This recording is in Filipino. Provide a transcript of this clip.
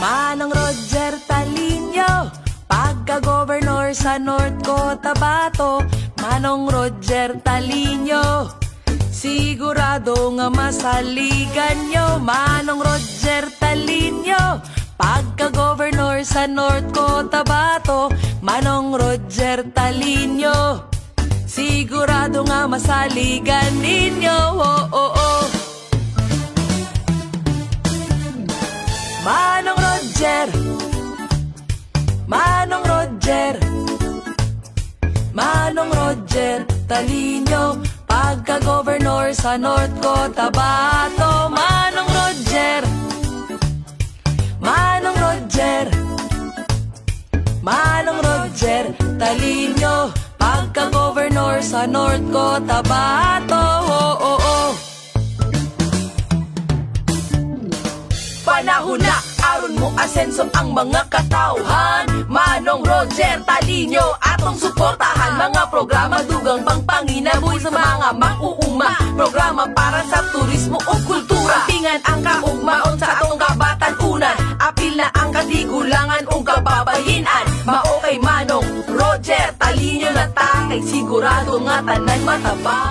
Manong Roger Talino, pagka-governor sa North Cotabato. Manong Roger Talino, sigurado nga masaligan nyo. Manong Roger Talino, pagka-governor sa North Cotabato. Manong Roger Talino, sigurado nga masaligan ninyo. Oh, oh, oh. Manong Roger, Manong Roger, Manong Roger Talino, pagka-governor sa North Cotabato. Manong Roger, Manong Roger, Manong Roger Talino, pagka-governor sa North Cotabato. Oh, oh, oh. Panahon na, aron mo asenso ang mga katauhan. Manong Roger Talino, atong suportahan. Mga programa dugang pangpanginabuhi sa mga makuuma. Programa para sa turismo o kultura. Pingan ang kaugmaon sa atong kabatan-unan. Apil na ang katigulangan o kababayinan. Mao kay Manong Roger Talino na ta, kay sigurado nga tanan mataba.